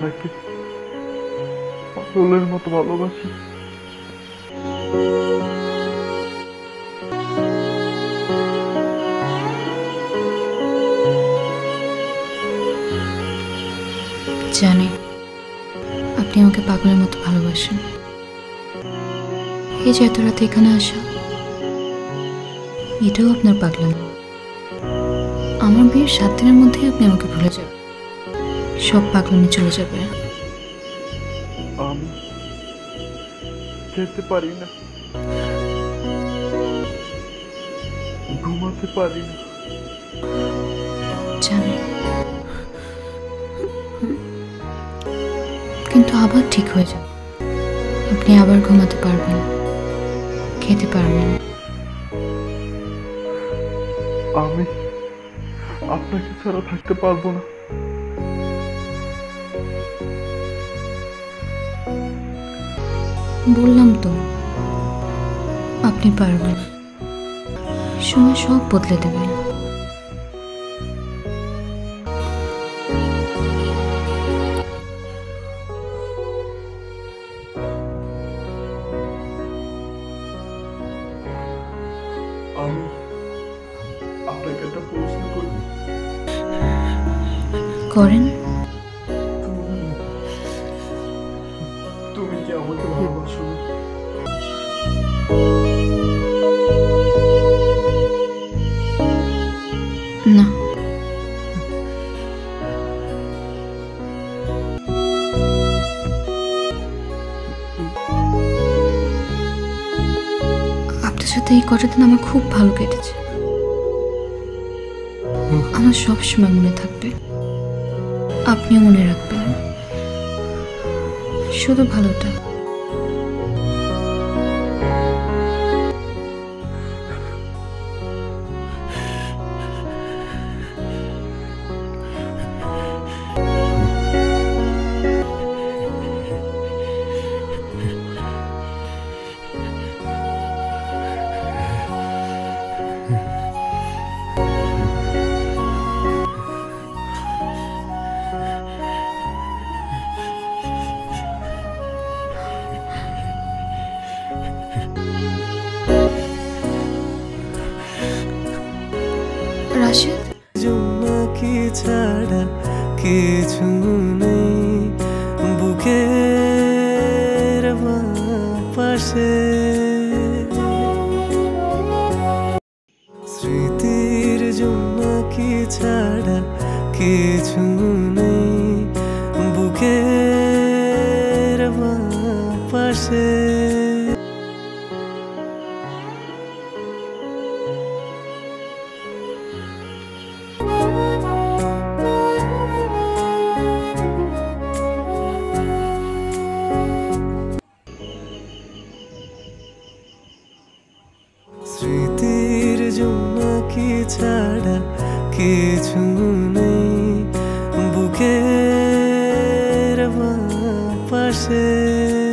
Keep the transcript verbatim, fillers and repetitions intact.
আপনাকে পাগলের মতো ভালোবাসি। জানি আপনি আমাকে পাগলের মতো ভালোবাসেন। এই যে এত রাতে এখানে আসা, এটাও আপনার পাগলামি। আমার বিয়ের সাত দিনের মধ্যেই আপনি আমাকে ভুলে যাবেন, সব পাগলামি চলে যাবে। আমি খেতে পারি না, ঘুমাতে পারি না। জানি, কিন্তু আবার ঠিক হয়ে যাবে। আপনি আবার ঘুমাতে পারবেন, খেতে পারবেন। আমি আপনাকে ছাড়া থাকতে পারবো না। বললাম তো আপনি পারবেন, সময় সব বদলে দেবে। আমি আপনাকে একটা প্রশ্ন করি। করেন। তুমি কি আমাকে ভালোবাসো না? না, আপনার সাথে এই কটা দিন আমার খুব ভালো কেটেছে। আমার সব সময় মনে থাকবে, আপনিও মনে রাখবেন শুধু ভালোটা। রাশেদ, জোনাকি ছাড়া কিছু নেই বুকের পাশে, স্মৃতির জোনাকি ছাড়া কিছু নেই বুকের পাশে। স্মৃতির জোনাকি ছাড়া কিছু নেই বুকের পাশে।